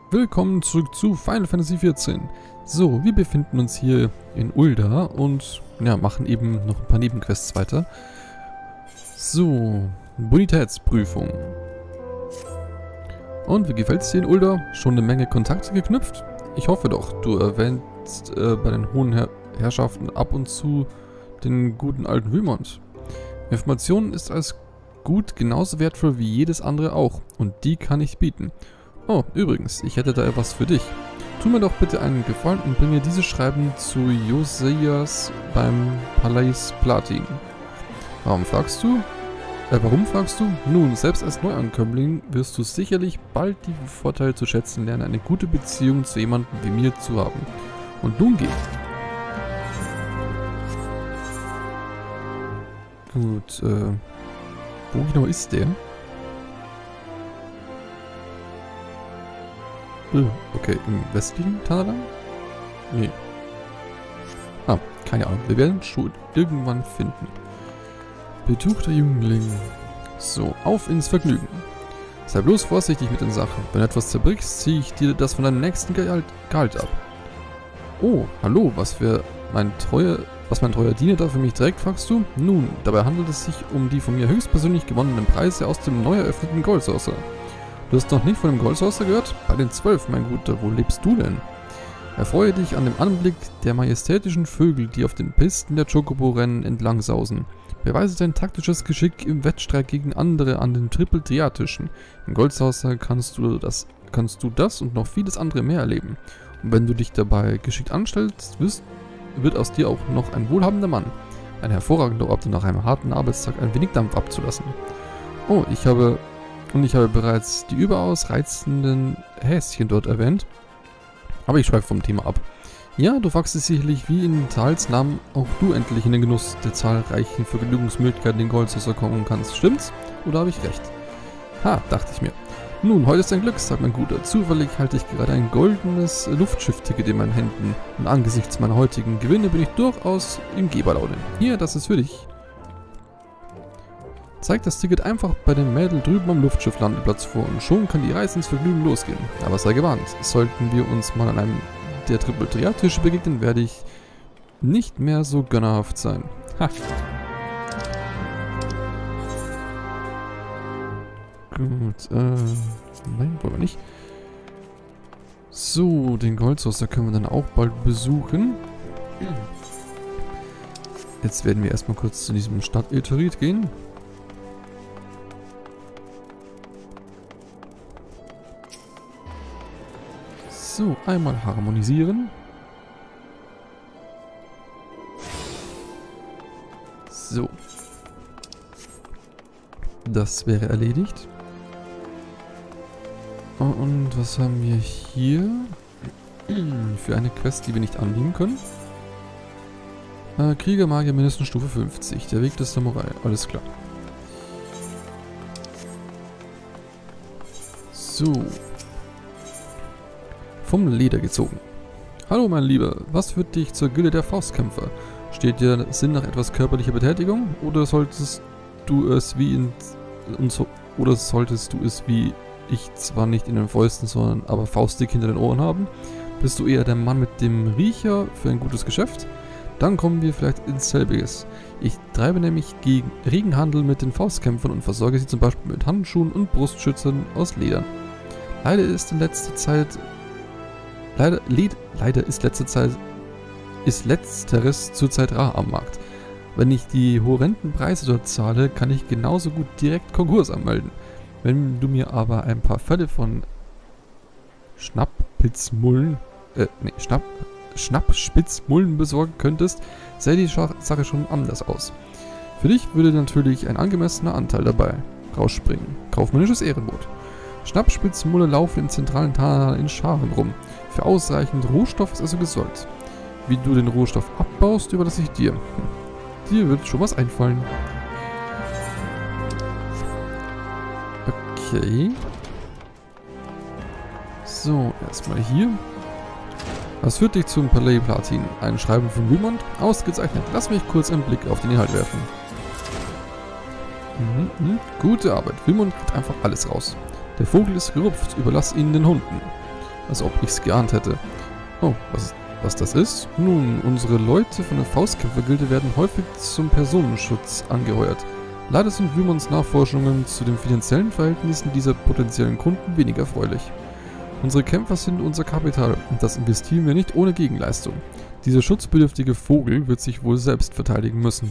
Willkommen zurück zu Final Fantasy XIV. So, wir befinden uns hier in Ul'dah und ja, machen eben noch ein paar Nebenquests weiter. So, Bonitätsprüfung. Und wie gefällt es dir in Ul'dah? Schon eine Menge Kontakte geknüpft? Ich hoffe doch, du erwähnst bei den hohen Herrschaften ab und zu den guten alten Wymond. Information ist als Gut genauso wertvoll wie jedes andere auch und die kann ich bieten. Oh, übrigens, ich hätte da etwas für dich. Tu mir doch bitte einen Gefallen und bringe dieses Schreiben zu Josias beim Palais Platin. Warum fragst du? Nun, selbst als Neuankömmling wirst du sicherlich bald die Vorteile zu schätzen lernen, eine gute Beziehung zu jemandem wie mir zu haben. Und nun geh. Gut, wo genau ist der? Okay, im westlichen Thanalan? Nee. Ah, keine Ahnung. Wir werden schon irgendwann finden. Betuchter Jüngling. So, auf ins Vergnügen. Sei bloß vorsichtig mit den Sachen. Wenn du etwas zerbrichst, ziehe ich dir das von deinem nächsten Gehalt ab. Oh, hallo, was mein treuer Diener da für mich trägt, fragst du? Nun, dabei handelt es sich um die von mir höchstpersönlich gewonnenen Preise aus dem neu eröffneten Gold Saucer. Du hast noch nicht von dem Gold Saucer gehört? Bei den 12, mein Guter, wo lebst du denn? Erfreue dich an dem Anblick der majestätischen Vögel, die auf den Pisten der Chocobo-Rennen entlang sausen. Beweise dein taktisches Geschick im Wettstreit gegen andere an den Triple-Triatischen. Im Gold Saucer kannst du das und noch vieles andere mehr erleben. Und wenn du dich dabei geschickt anstellst, wird aus dir auch noch ein wohlhabender Mann. Ein hervorragender Ort, um nach einem harten Arbeitstag ein wenig Dampf abzulassen. Oh, ich habe bereits die überaus reizenden Häschen dort erwähnt. Aber ich schweife vom Thema ab. Ja, du fragst dich sicherlich, wie in Tals Namen auch du endlich in den Genuss der zahlreichen Vergnügungsmöglichkeiten in Goldsaucer kommen kannst. Stimmt's? Oder habe ich recht? Ha, dachte ich mir. Nun, heute ist ein Glückstag, mein Guter. Zufällig halte ich gerade ein goldenes Luftschiff-Ticket in meinen Händen. Und angesichts meiner heutigen Gewinne bin ich durchaus in Geberlaune. Hier, das ist für dich. Zeig das Ticket einfach bei dem Mädel drüben am Luftschiff-Landeplatz vor und schon kann die Reise ins Vergnügen losgehen. Aber sei gewarnt, sollten wir uns mal an einem der Triple-Triat-Tische begegnen, werde ich nicht mehr so gönnerhaft sein. Ha! Gut, nein, wollen wir nicht. So, den Gold Saucer können wir dann auch bald besuchen. Jetzt werden wir erstmal kurz zu diesem Stadt-Elterit gehen. So, einmal harmonisieren. So. Das wäre erledigt. Und was haben wir hier? Für eine Quest, die wir nicht annehmen können. Kriegermagier mindestens Stufe 50. Der Weg des Samurai. Alles klar. So. Vom Leder gezogen. Hallo mein Lieber, was führt dich zur Gilde der Faustkämpfer? Steht dir Sinn nach etwas körperlicher Betätigung? Oder solltest du es wie ich zwar nicht in den Fäusten, sondern aber faustdick hinter den Ohren haben? Bist du eher der Mann mit dem Riecher für ein gutes Geschäft? Dann kommen wir vielleicht ins selbiges. Ich treibe nämlich gegen Regenhandel mit den Faustkämpfern und versorge sie zum Beispiel mit Handschuhen und Brustschützern aus Ledern. Leider ist letzteres zurzeit rar am Markt. Wenn ich die horrenden Preise dort zahle, kann ich genauso gut direkt Konkurs anmelden. Wenn du mir aber ein paar Fälle von Schnappspitzmullen besorgen könntest, sähe die Sache schon anders aus. Für dich würde natürlich ein angemessener Anteil dabei rausspringen. Kaufmännisches Ehrenwort. Schnappspitzmulle laufen im zentralen Thanalan in Scharen rum. Für ausreichend Rohstoff ist also gesorgt. Wie du den Rohstoff abbaust, überlasse ich dir. Dir wird schon was einfallen. Okay. So, erstmal hier. Was führt dich zum Palais Platin? Ein Schreiben von Wymond? Ausgezeichnet. Lass mich kurz einen Blick auf den Inhalt werfen. Gute Arbeit. Wymond kriegt einfach alles raus. Der Vogel ist gerupft. Überlass ihn den Hunden. Als ob ich's geahnt hätte. Oh, was das ist? Nun, unsere Leute von der Faustkämpfergilde werden häufig zum Personenschutz angeheuert. Leider sind Wymons Nachforschungen zu den finanziellen Verhältnissen dieser potenziellen Kunden wenig erfreulich. Unsere Kämpfer sind unser Kapital und das investieren wir nicht ohne Gegenleistung. Dieser schutzbedürftige Vogel wird sich wohl selbst verteidigen müssen.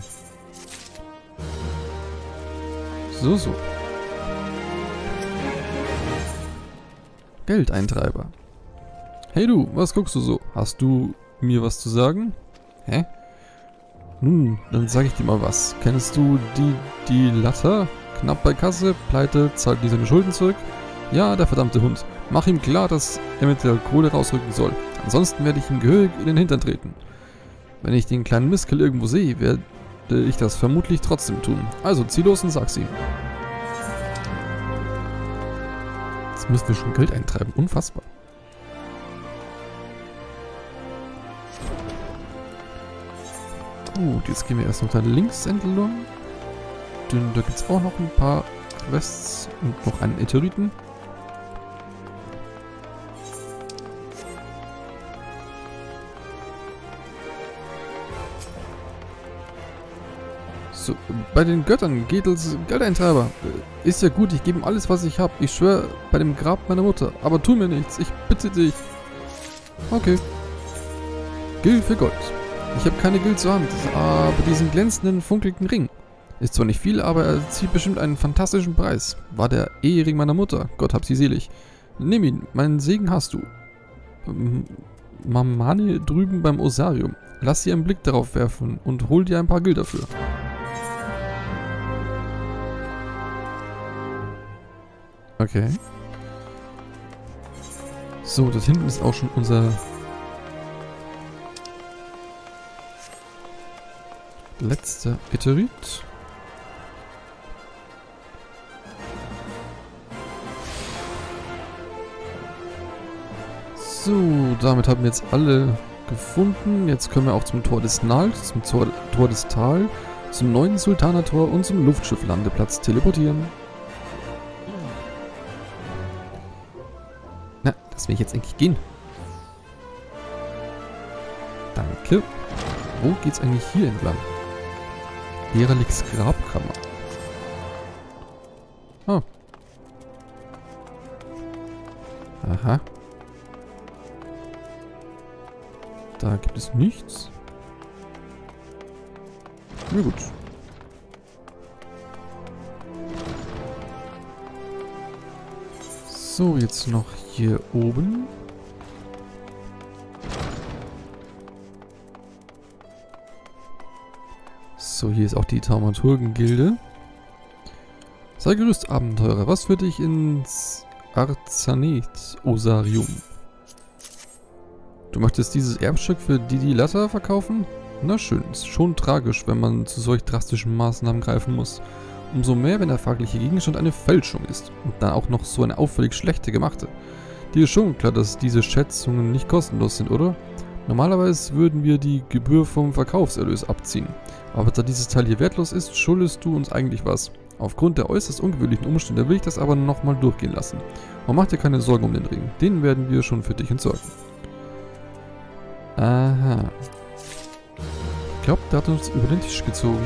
So. Geldeintreiber. Hey du, was guckst du so? Hast du mir was zu sagen? Hä? Nun, dann sag ich dir mal was. Kennst du die Latter? Knapp bei Kasse, pleite, zahlt nie seine Schulden zurück? Ja, der verdammte Hund. Mach ihm klar, dass er mit der Kohle rausrücken soll. Ansonsten werde ich ihm gehörig in den Hintern treten. Wenn ich den kleinen Miskel irgendwo sehe, werde ich das vermutlich trotzdem tun. Also zieh los und sag's ihm. Jetzt müssen wir schon Geld eintreiben. Unfassbar. Gut, jetzt gehen wir erst noch da links entlang. Denn da gibt es auch noch ein paar Quests und noch einen Eteriten. So, bei den Göttern geht als Geldeintreiber. Ist ja gut, ich gebe ihm alles, was ich habe. Ich schwöre bei dem Grab meiner Mutter. Aber tu mir nichts, ich bitte dich. Okay. Gil für Gold. Ich habe keine Gil zur Hand, aber diesen glänzenden, funkelnden Ring. Ist zwar nicht viel, aber er zieht bestimmt einen fantastischen Preis. War der Ehering meiner Mutter. Gott hab sie selig. Nimm ihn, meinen Segen hast du. Mamani drüben beim Osarium. Lass sie einen Blick darauf werfen und hol dir ein paar Gil dafür. Okay. So, dort hinten ist auch schon unser letzter Eterit. So, damit haben wir jetzt alle gefunden. Jetzt können wir auch zum Tor des Nal, zum Tor des Tal, zum neuen Sultanertor und zum Luftschifflandeplatz teleportieren. Na, lass mich jetzt endlich gehen. Danke. Wo geht's eigentlich hier entlang? Beralix Grabkammer. Oh. Aha. Da gibt es nichts. Na gut. So, jetzt noch hier oben. So, hier ist auch die Thaumaturgen-Gilde. Sei gerüstet, Abenteurer. Was führt dich ins Arzanet-Osarium? Du möchtest dieses Erbstück für die Latter verkaufen? Na schön, ist schon tragisch, wenn man zu solch drastischen Maßnahmen greifen muss. Umso mehr, wenn der fragliche Gegenstand eine Fälschung ist. Und dann auch noch so eine auffällig schlechte gemachte. Dir ist schon klar, dass diese Schätzungen nicht kostenlos sind, oder? Normalerweise würden wir die Gebühr vom Verkaufserlös abziehen. Aber da dieses Teil hier wertlos ist, schuldest du uns eigentlich was. Aufgrund der äußerst ungewöhnlichen Umstände will ich das aber nochmal durchgehen lassen. Und mach dir keine Sorgen um den Ring. Den werden wir schon für dich entsorgen. Aha. Ich glaube, der hat uns über den Tisch gezogen.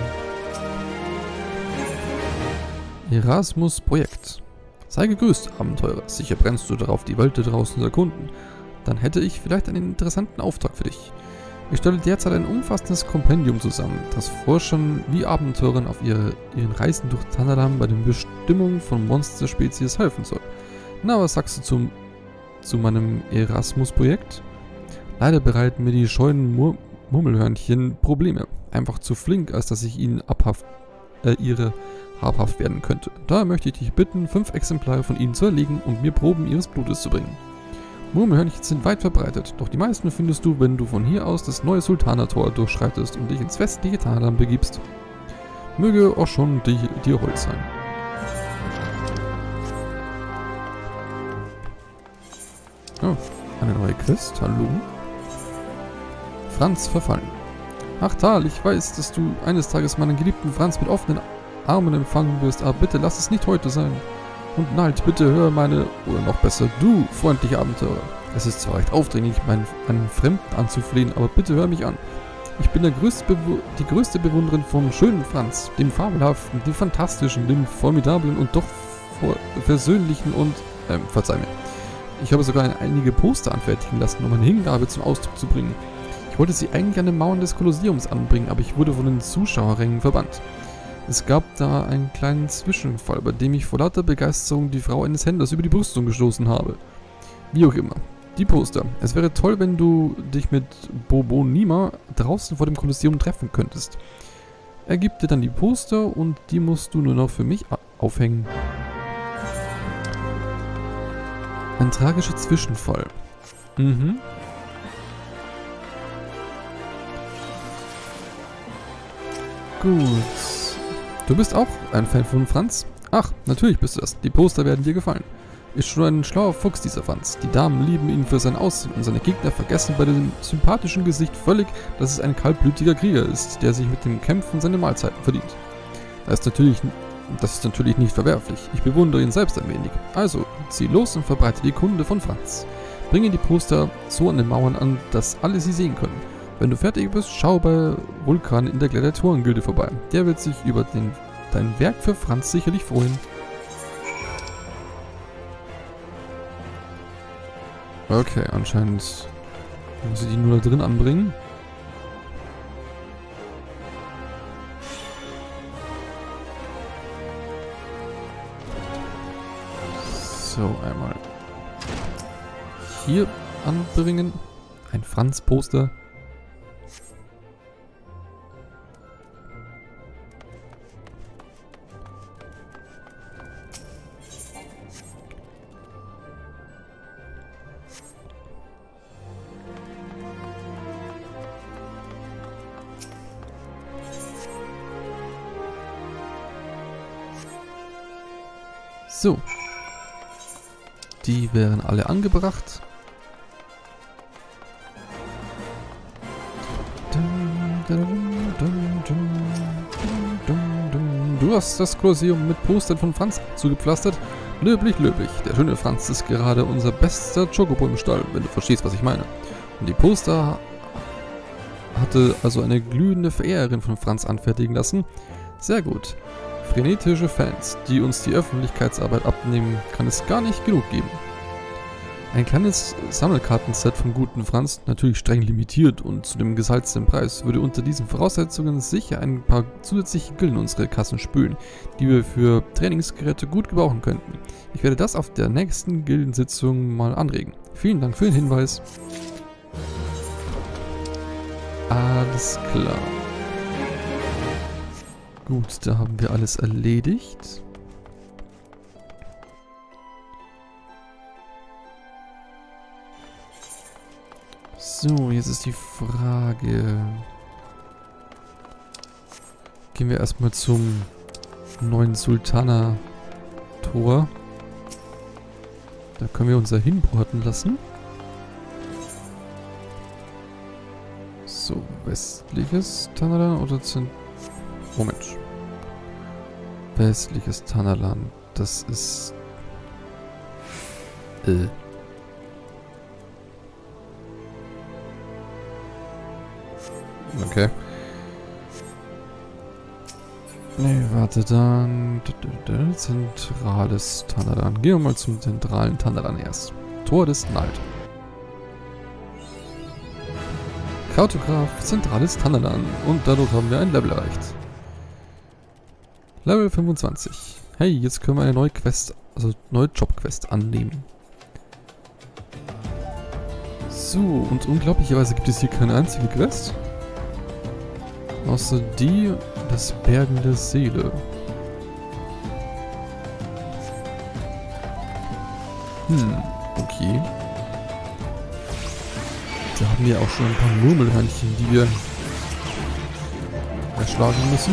Erasmus Projekt. Sei gegrüßt, Abenteurer. Sicher brennst du darauf, die Welt da draußen zu erkunden. Dann hätte ich vielleicht einen interessanten Auftrag für dich. Ich stelle derzeit ein umfassendes Kompendium zusammen, das Forschern wie Abenteurern auf ihren Reisen durch Thanalan bei den Bestimmungen von Monsterspezies helfen soll. Na, was sagst du zu meinem Erasmus-Projekt? Leider bereiten mir die scheuen Murmelhörnchen Probleme. Einfach zu flink, als dass ich ihnen ihre habhaft werden könnte. Daher möchte ich dich bitten, 5 Exemplare von ihnen zu erlegen und mir Proben ihres Blutes zu bringen. Murmelhörnchen sind weit verbreitet, doch die meisten findest du, wenn du von hier aus das neue Sultanertor durchschreitest und dich ins westliche Thanalan begibst. Möge auch schon dir Holz sein. Oh, eine neue Quest, hallo. Franz verfallen. Ach Tal, ich weiß, dass du eines Tages meinen geliebten Franz mit offenen Armen empfangen wirst, aber bitte lass es nicht heute sein. Und Nalt, bitte hör meine, oder noch besser, du, freundliche Abenteurer. Es ist zwar recht aufdringlich, einen Fremden anzuflehen, aber bitte hör mich an. Ich bin die größte Bewunderin vom schönen Franz, dem fabelhaften, dem fantastischen, dem formidablen und doch versöhnlichen und, verzeih mir. Ich habe sogar einige Poster anfertigen lassen, um meine Hingabe zum Ausdruck zu bringen. Ich wollte sie eigentlich an den Mauern des Kolosseums anbringen, aber ich wurde von den Zuschauerrängen verbannt. Es gab da einen kleinen Zwischenfall, bei dem ich vor lauter Begeisterung die Frau eines Händlers über die Brüstung gestoßen habe. Wie auch immer. Die Poster. Es wäre toll, wenn du dich mit Bobo Nima draußen vor dem Kolosseum treffen könntest. Er gibt dir dann die Poster und die musst du nur noch für mich aufhängen. Ein tragischer Zwischenfall. Mhm. Gut. Du bist auch ein Fan von Franz? Ach, natürlich bist du das. Die Poster werden dir gefallen. Ist schon ein schlauer Fuchs, dieser Franz. Die Damen lieben ihn für sein Aussehen und seine Gegner vergessen bei dem sympathischen Gesicht völlig, dass es ein kaltblütiger Krieger ist, der sich mit dem Kämpfen seine Mahlzeiten verdient. Das ist natürlich nicht verwerflich. Ich bewundere ihn selbst ein wenig. Also, zieh los und verbreite die Kunde von Franz. Bringe die Poster so an den Mauern an, dass alle sie sehen können. Wenn du fertig bist, schau bei Vulkan in der Gladiatorengilde vorbei. Der wird sich über dein Werk für Franz sicherlich freuen. Okay, anscheinend muss ich die nur da drin anbringen. So, einmal hier anbringen. Ein Franz-Poster. So. Die wären alle angebracht. Du hast das Kolosseum mit Postern von Franz zugepflastert. Löblich, löblich. Der schöne Franz ist gerade unser bester Chocobo im Stall, wenn du verstehst, was ich meine. Und die Poster hatte also eine glühende Verehrerin von Franz anfertigen lassen. Sehr gut. Frenetische Fans, die uns die Öffentlichkeitsarbeit abnehmen, kann es gar nicht genug geben. Ein kleines Sammelkartenset vom guten Franz, natürlich streng limitiert und zu dem gesalzten Preis, würde unter diesen Voraussetzungen sicher ein paar zusätzliche Gilden in unsere Kassen spülen, die wir für Trainingsgeräte gut gebrauchen könnten. Ich werde das auf der nächsten Gildensitzung mal anregen. Vielen Dank für den Hinweis. Alles klar. Gut, da haben wir alles erledigt. So, jetzt ist die Frage. Gehen wir erstmal zum neuen Sultana-Tor. Da können wir unser hinporten lassen. So, westliches Tanalan oder Moment. Westliches Tanalan. Das ist... Okay. Nee, warte, dann... Zentrales Tanalan. Gehen wir mal zum zentralen Tanalan erst. Tor des Nalt. Kartograf, zentrales Tanalan. Und dadurch haben wir ein Level erreicht. Level 25. Hey, jetzt können wir eine neue Quest, also neue Jobquest annehmen. So, und unglaublicherweise gibt es hier keine einzige Quest. Außer die, das Bergen der Seele. Okay. Da haben wir auch schon ein paar Murmelhörnchen, die wir erschlagen müssen.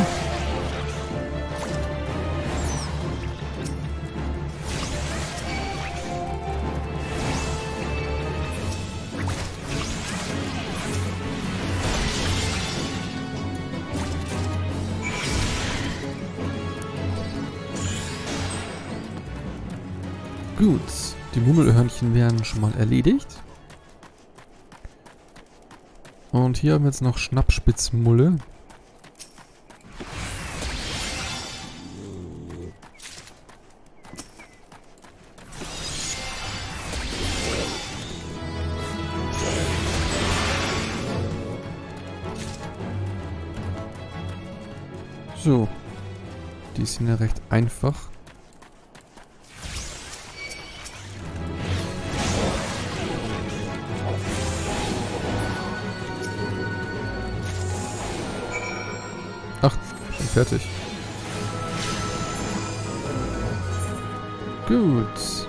Gut, die Murmelhörnchen werden schon mal erledigt. Und hier haben wir jetzt noch Schnappspitzmulle. So. Die sind ja recht einfach. Ach, schon fertig. Gut.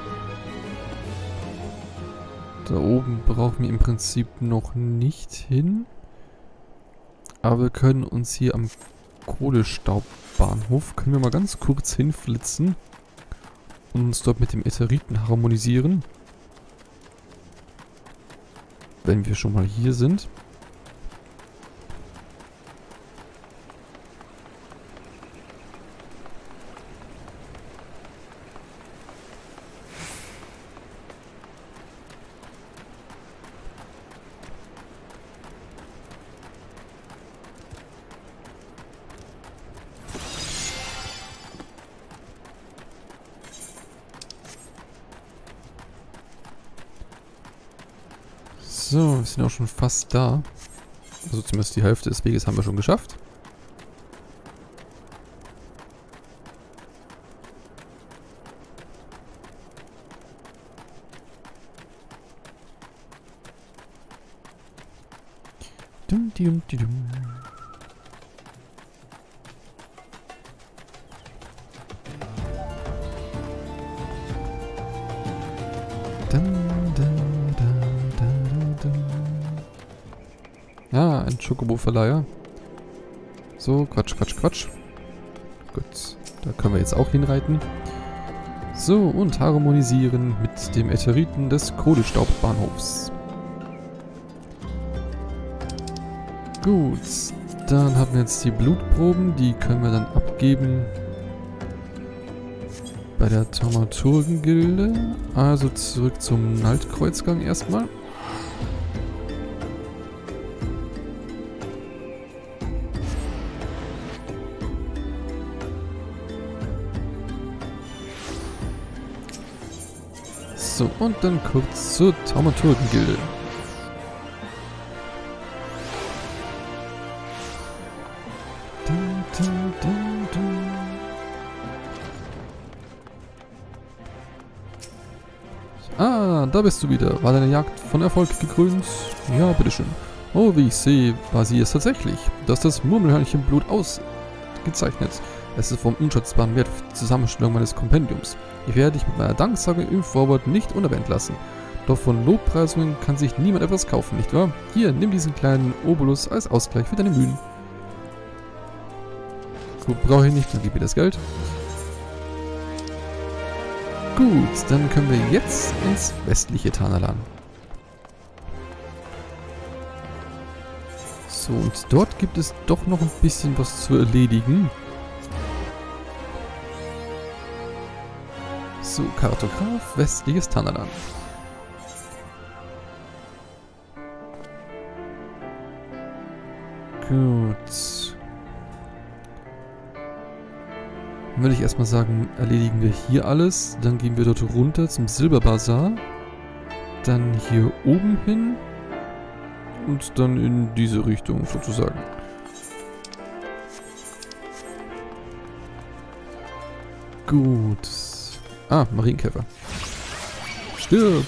Da oben brauchen wir im Prinzip noch nicht hin. Aber wir können uns hier am Kohlestaubbahnhof, können wir mal ganz kurz hinflitzen und uns dort mit dem Ätheriten harmonisieren. Wenn wir schon mal hier sind. So, wir sind auch schon fast da. Also zumindest die Hälfte des Weges haben wir schon geschafft. Dum, dum, dum, dum. Ja, ein Chocobo-Verleiher. So, Quatsch, Quatsch, Quatsch. Gut, da können wir jetzt auch hinreiten. So, und harmonisieren mit dem Ätheriten des Kohlestaubbahnhofs. Gut, dann haben wir jetzt die Blutproben. Die können wir dann abgeben bei der Thaumaturgengilde. Also zurück zum Naltkreuzgang erstmal. So, und dann kurz zur Thaumaturgengilde. Ah, da bist du wieder. War deine Jagd von Erfolg gekrönt? Ja, bitteschön. Oh, wie ich sehe, war sie es tatsächlich. Du hast das Murmelhörnchenblut ausgezeichnet. Es ist vom unschätzbaren Wert für die Zusammenstellung meines Kompendiums. Ich werde dich mit meiner Danksage im Vorwort nicht unerwähnt lassen. Doch von Lobpreisungen kann sich niemand etwas kaufen, nicht wahr? Hier, nimm diesen kleinen Obolus als Ausgleich für deine Mühen. Gut, brauche ich nicht, dann gib mir das Geld. Gut, dann können wir jetzt ins westliche Thanalan. So, und dort gibt es doch noch ein bisschen was zu erledigen. So, Kartograf, westliches Thanalan. Gut. Dann würde ich erstmal sagen, erledigen wir hier alles. Dann gehen wir dort runter zum Silberbazar. Dann hier oben hin. Und dann in diese Richtung sozusagen. Gut. Ah, Marienkäfer. Stirb!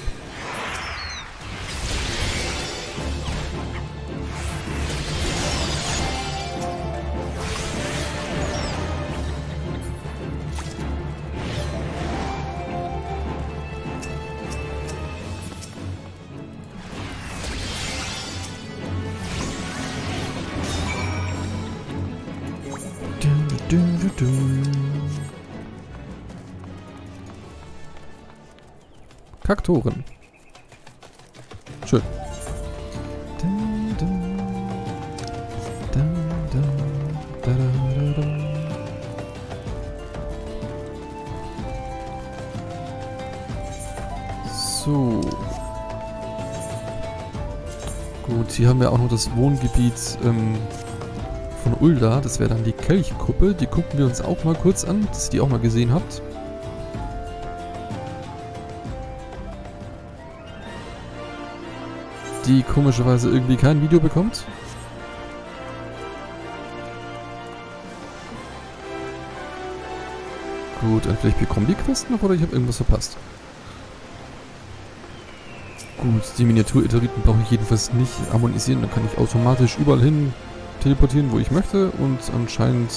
Kaktoren. Schön. So. Gut, hier haben wir auch noch das Wohngebiet von Ulda. Das wäre dann die Kelchkuppe. Die gucken wir uns auch mal kurz an, dass ihr die auch mal gesehen habt. Die komischerweise irgendwie kein Video bekommt. Gut, und vielleicht bekommen die Quest noch oder ich habe irgendwas verpasst. Gut, die Miniatur-Eteriten brauche ich jedenfalls nicht harmonisieren. Dann kann ich automatisch überall hin teleportieren, wo ich möchte. Und anscheinend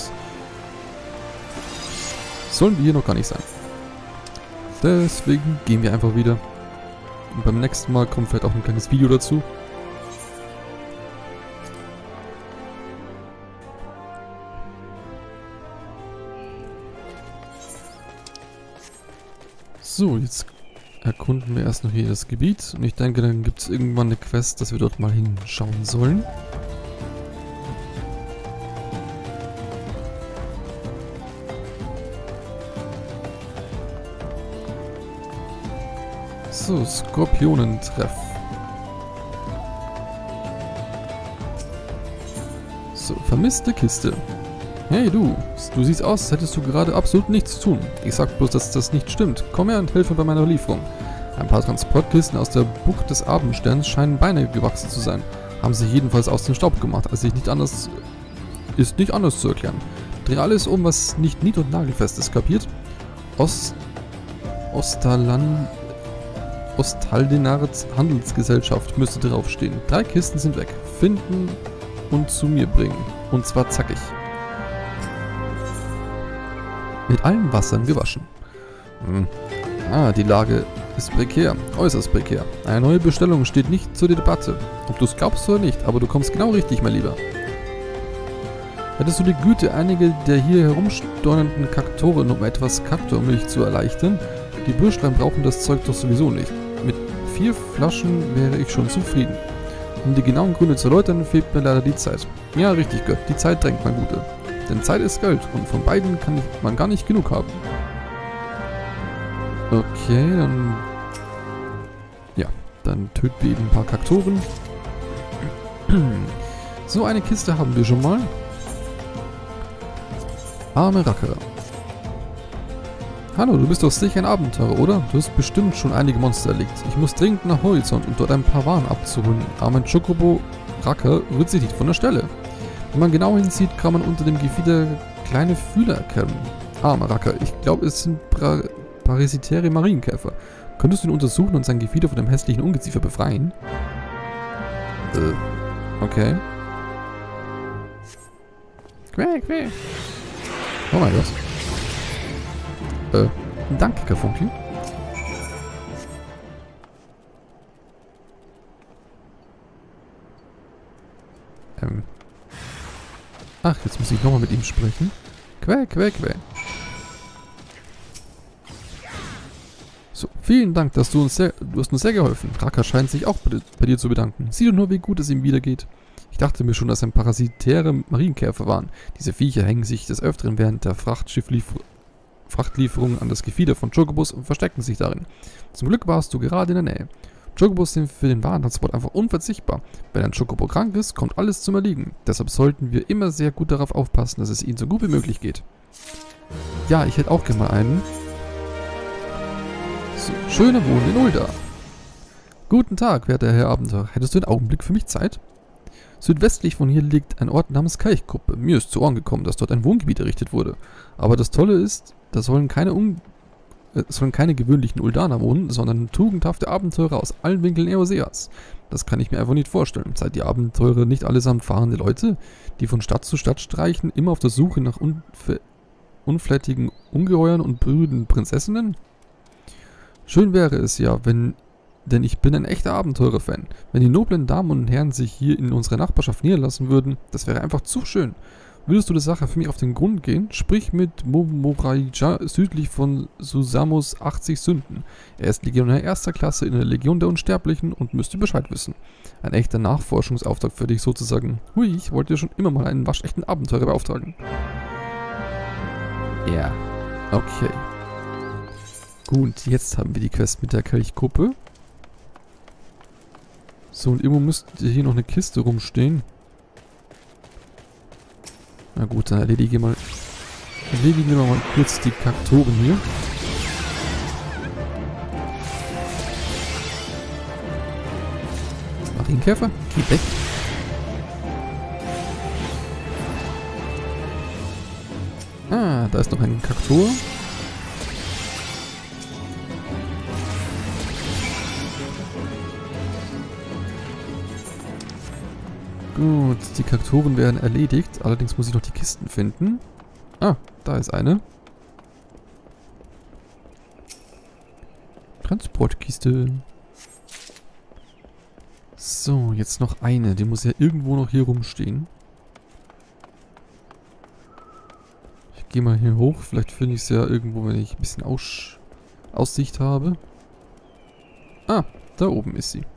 sollen wir hier noch gar nicht sein. Deswegen gehen wir einfach wieder. Und beim nächsten Mal kommt vielleicht auch ein kleines Video dazu. So, jetzt erkunden wir erst noch hier das Gebiet. Und ich denke, dann gibt es irgendwann eine Quest, dass wir dort mal hinschauen sollen. So, Skorpionentreff. So, vermisste Kiste. Hey du siehst aus, als hättest du gerade absolut nichts zu tun. Ich sag bloß, dass das nicht stimmt. Komm her und helfe bei meiner Lieferung. Ein paar Transportkisten aus der Bucht des Abendsterns scheinen Beine gewachsen zu sein. Haben sich jedenfalls aus dem Staub gemacht, ist nicht anders zu erklären. Dreh alles um, was nicht nied- und nagelfest ist, kapiert? Ostaldenards Handelsgesellschaft müsste draufstehen. 3 Kisten sind weg. Finden und zu mir bringen. Und zwar zackig. Mit allen Wassern gewaschen. Die Lage ist prekär, äußerst prekär. Eine neue Bestellung steht nicht zur Debatte. Ob du es glaubst oder nicht, aber du kommst genau richtig, mein Lieber. Hättest du die Güte, einige der hier herumsteuernden Kaktoren um etwas Kaktormilch zu erleichtern? Die Bürschlein brauchen das Zeug doch sowieso nicht. Mit 4 Flaschen wäre ich schon zufrieden. Um die genauen Gründe zu erläutern, fehlt mir leider die Zeit. Ja, richtig, Gott, die Zeit drängt, mein Guter. Denn Zeit ist Geld und von beiden kann man gar nicht genug haben. Okay, dann... Ja, dann töten wir eben ein paar Kaktoren. So, eine Kiste haben wir schon mal. Arme Rackerer. Hallo, du bist doch sicher ein Abenteurer, oder? Du hast bestimmt schon einige Monster erlegt. Ich muss dringend nach Horizont, um dort ein paar Waren abzuholen. Aber mein Chocobo-Racker rührt sich nicht von der Stelle. Wenn man genau hinsieht, kann man unter dem Gefieder kleine Fühler erkennen. Armer Racker, ich glaube, es sind parasitäre Marienkäfer. Könntest du ihn untersuchen und sein Gefieder von dem hässlichen Ungeziefer befreien? Okay. Quäk, quäk. Oh mein Gott. Danke, Karfunkel. Ach, jetzt muss ich nochmal mit ihm sprechen. Quäk, quäk, quäk. So, vielen Dank, du hast uns sehr geholfen. Racker scheint sich auch bei dir zu bedanken. Sieh doch nur, wie gut es ihm wieder geht. Ich dachte mir schon, dass ein parasitäre Marienkäfer waren. Diese Viecher hängen sich des Öfteren während der Frachtlieferung an das Gefieder von Chocobos und verstecken sich darin. Zum Glück warst du gerade in der Nähe. Chocobos sind für den Warentransport einfach unverzichtbar. Wenn ein Chocobo krank ist, kommt alles zum Erliegen. Deshalb sollten wir immer sehr gut darauf aufpassen, dass es ihnen so gut wie möglich geht. Ja, ich hätte auch gerne mal einen. So, schöner Wohnen in Ulda. Guten Tag, werter Herr Abenteurer. Hättest du einen Augenblick für mich Zeit? Südwestlich von hier liegt ein Ort namens Kelchkuppe. Mir ist zu Ohren gekommen, dass dort ein Wohngebiet errichtet wurde. Aber das Tolle ist, da sollen keine gewöhnlichen Uldaner wohnen, sondern tugendhafte Abenteurer aus allen Winkeln Eoseas. Das kann ich mir einfach nicht vorstellen. Seid die Abenteurer nicht allesamt fahrende Leute, die von Stadt zu Stadt streichen, immer auf der Suche nach unflätigen Ungeheuern und brüden Prinzessinnen? Schön wäre es ja, denn ich bin ein echter Abenteurer-Fan. Wenn die noblen Damen und Herren sich hier in unserer Nachbarschaft niederlassen würden, das wäre einfach zu schön. Würdest du der Sache für mich auf den Grund gehen? Sprich mit Momoraija südlich von Susamos 80 Sünden. Er ist Legionär 1. Klasse in der Legion der Unsterblichen und müsste Bescheid wissen. Ein echter Nachforschungsauftrag für dich sozusagen. Hui, ich wollte schon immer mal einen waschechten Abenteurer beauftragen. Ja, okay. Gut, jetzt haben wir die Quest mit der Kelchkuppe. So, und irgendwo müsste hier noch eine Kiste rumstehen. Na gut, dann erledigen wir mal kurz die Kaktoren hier. Marienkäfer, geh weg. Ah, da ist noch ein Kaktor. Gut, die Kaktoren werden erledigt. Allerdings muss ich noch die Kisten finden. Ah, da ist eine. Transportkiste. So, jetzt noch eine. Die muss ja irgendwo noch hier rumstehen. Ich gehe mal hier hoch. Vielleicht finde ich es ja irgendwo, wenn ich ein bisschen Aussicht habe. Ah, da oben ist sie.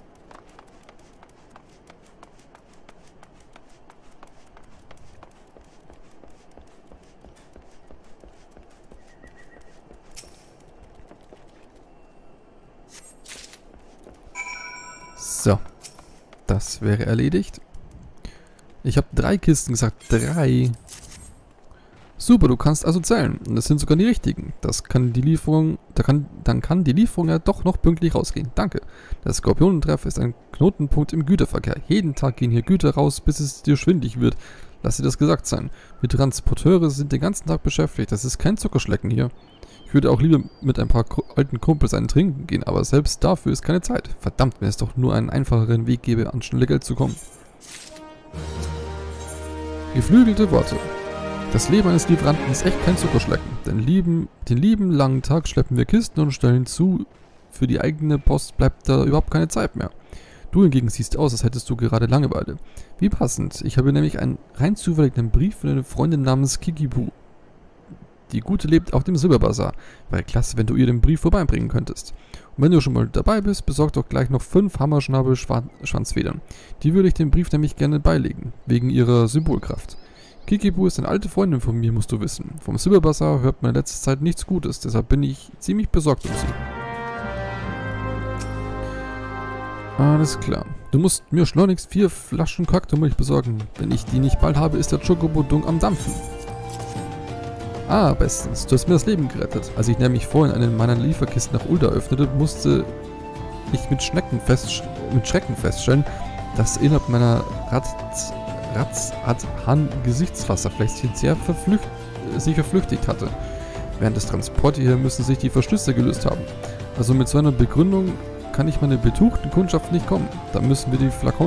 So, das wäre erledigt. Ich habe 3 Kisten gesagt. 3. Super, du kannst also zählen. Und das sind sogar die richtigen. Das kann die Lieferung, dann kann die Lieferung ja doch noch pünktlich rausgehen. Danke. Der Skorpionentreff ist ein Knotenpunkt im Güterverkehr. Jeden Tag gehen hier Güter raus, bis es dir schwindlig wird. Lass dir das gesagt sein. Wir Transporteure sind den ganzen Tag beschäftigt. Das ist kein Zuckerschlecken hier. Ich würde auch lieber mit ein paar alten Kumpels einen trinken gehen, aber selbst dafür ist keine Zeit. Verdammt, wenn es doch nur einen einfacheren Weg gäbe, an schnelle Geld zu kommen. Geflügelte Worte. Das Leben eines Lieferanten ist echt kein Zuckerschlecken. Den lieben langen Tag schleppen wir Kisten und stellen zu. Für die eigene Post bleibt da überhaupt keine Zeit mehr. Du hingegen siehst aus, als hättest du gerade Langeweile. Wie passend. Ich habe nämlich einen rein zufälligen Brief von einer Freundin namens Kikibu. Die Gute lebt auf dem Silberbazar. Wäre klasse, wenn du ihr den Brief vorbeibringen könntest. Und wenn du schon mal dabei bist, besorg doch gleich noch 5 Hammerschnabel-Schwanzfedern. Die würde ich dem Brief nämlich gerne beilegen, wegen ihrer Symbolkraft. Kikibu ist eine alte Freundin von mir, musst du wissen. Vom Silberbazar hört man in letzter Zeit nichts Gutes, deshalb bin ich ziemlich besorgt um sie. Alles klar. Du musst mir schleunigst 4 Flaschen Kaktormilch besorgen. Wenn ich die nicht bald habe, ist der Chocobodung am Dampfen. Ah, bestens. Du hast mir das Leben gerettet. Als ich nämlich vorhin eine meiner Lieferkisten nach Ulda öffnete, musste ich mit Schrecken feststellen, dass innerhalb meiner Ratz-Adhan-Gesichtswasserfläschchen sich verflüchtigt hatte. Während des Transports hierher müssen sich die Verschlüsse gelöst haben. Also mit so einer Begründung kann ich meine betuchten Kundschaft nicht kommen. Da würden mir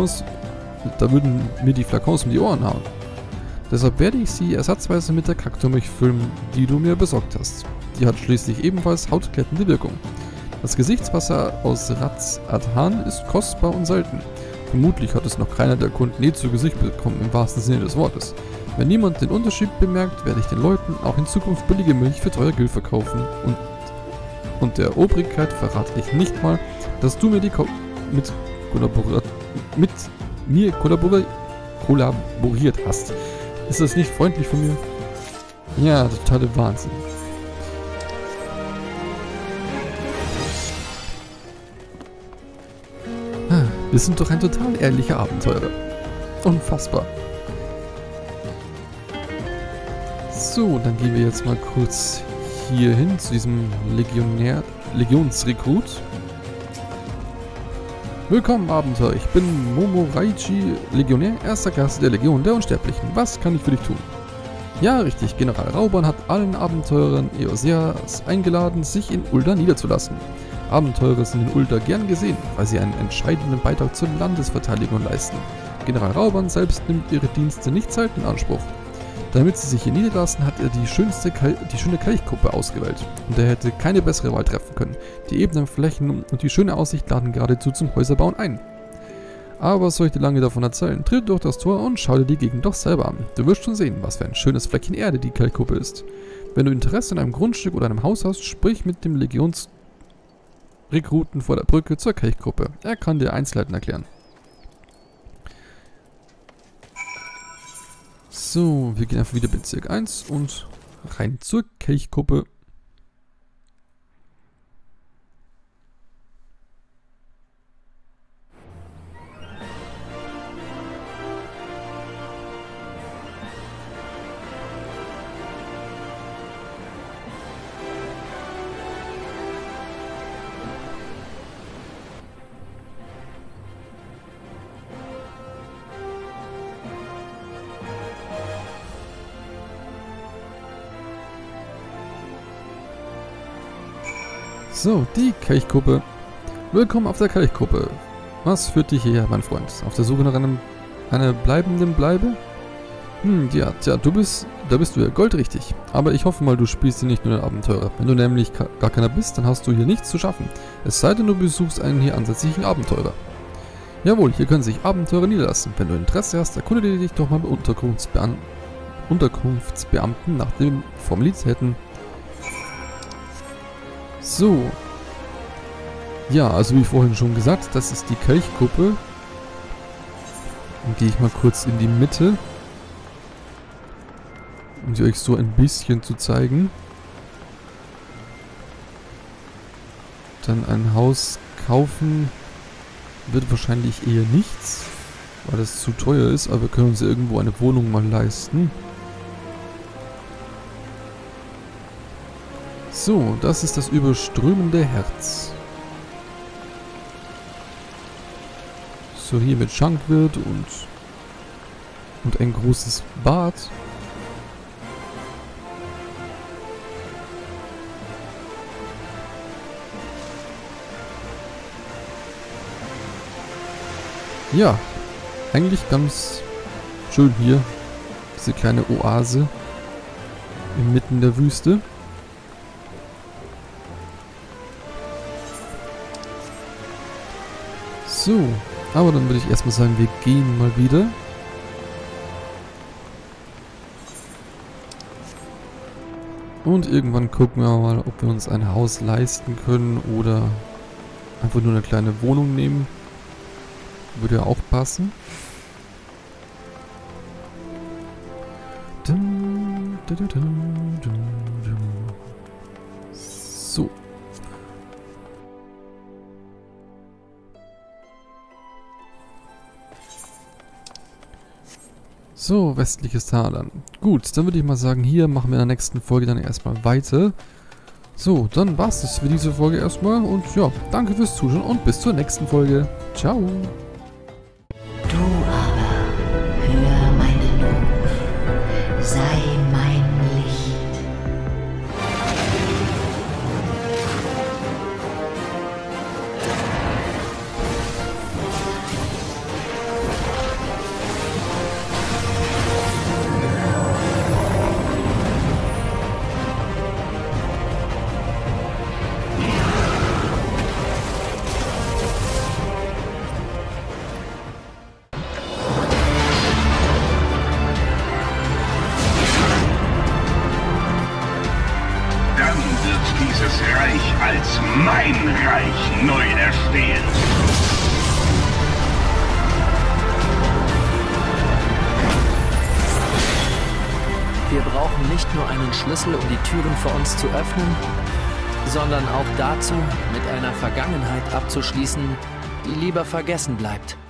die Flakons um die Ohren hauen. Deshalb werde ich sie ersatzweise mit der Kaktormilch füllen, die du mir besorgt hast. Die hat schließlich ebenfalls hautglättende Wirkung. Das Gesichtswasser aus Ratz-Adhan ist kostbar und selten. Vermutlich hat es noch keiner der Kunden je zu Gesicht bekommen, im wahrsten Sinne des Wortes. Wenn niemand den Unterschied bemerkt, werde ich den Leuten auch in Zukunft billige Milch für teuer Geld verkaufen. Und der Obrigkeit verrate ich nicht mal, dass du mir mit mir kollaboriert hast. Ist das nicht freundlich von mir? Ja, totale Wahnsinn. Wir sind doch ein total ehrlicher Abenteurer. Unfassbar. So, dann gehen wir jetzt mal kurz hier hin zu diesem Legionsrekrut. Willkommen, Abenteurer. Ich bin Momoraichi, Legionär, erster Klasse der Legion der Unsterblichen. Was kann ich für dich tun? Ja, richtig. General Rauban hat allen Abenteurern Eoseas eingeladen, sich in Ulda niederzulassen. Abenteurer sind in Ulda gern gesehen, weil sie einen entscheidenden Beitrag zur Landesverteidigung leisten. General Rauban selbst nimmt ihre Dienste nicht selten in Anspruch. Damit sie sich hier niederlassen, hat er die schöne Kelchkuppe ausgewählt. Und er hätte keine bessere Wahl treffen können. Die ebenen Flächen und die schöne Aussicht laden geradezu zum Häuserbauen ein. Aber was soll ich dir lange davon erzählen? Tritt durch das Tor und schau dir die Gegend doch selber an. Du wirst schon sehen, was für ein schönes Fleckchen Erde die Kelchkuppe ist. Wenn du Interesse an einem Grundstück oder einem Haus hast, sprich mit dem Legionsrekruten vor der Brücke zur Kelchkuppe. Er kann dir Einzelheiten erklären. So, wir gehen einfach wieder Bezirk 1 und rein zur Kelchkuppe. So, die Kelchgruppe. Willkommen auf der Kelchgruppe. Was führt dich hierher, mein Freund? Auf der Suche nach einer bleibenden Bleibe? Ja, tja, da bist du ja goldrichtig. Aber ich hoffe mal, du spielst hier nicht nur den Abenteurer. Wenn du nämlich gar keiner bist, dann hast du hier nichts zu schaffen. Es sei denn, du besuchst einen hier ansässigen Abenteurer. Jawohl, hier können sich Abenteurer niederlassen. Wenn du Interesse hast, erkunde dich doch mal bei Unterkunftsbeamten nach den Formalitäten. So. Ja, also wie vorhin schon gesagt, das ist die Kelchgruppe. Dann gehe ich mal kurz in die Mitte, um sie euch so ein bisschen zu zeigen. Dann ein Haus kaufen wird wahrscheinlich eher nichts, weil das zu teuer ist, aber wir können uns irgendwo eine Wohnung mal leisten. So, das ist das überströmende Herz. So, hier mit Schankwirt und ein großes Bad. Ja, eigentlich ganz schön hier. Diese kleine Oase inmitten der Wüste. So, aber dann würde ich erstmal sagen, wir gehen mal wieder. Und irgendwann gucken wir mal, ob wir uns ein Haus leisten können oder einfach nur eine kleine Wohnung nehmen. Würde ja auch passen. So. So, westliches Tal. Gut, dann würde ich mal sagen, hier machen wir in der nächsten Folge dann erstmal weiter. So, dann war's das für diese Folge erstmal. Und ja, danke fürs Zuschauen und bis zur nächsten Folge. Ciao. Du aber, hör meinen Ruf, sei mein Licht. Dieses Reich als mein Reich neu erstehen. Wir brauchen nicht nur einen Schlüssel, um die Türen für uns zu öffnen, sondern auch dazu, mit einer Vergangenheit abzuschließen, die lieber vergessen bleibt.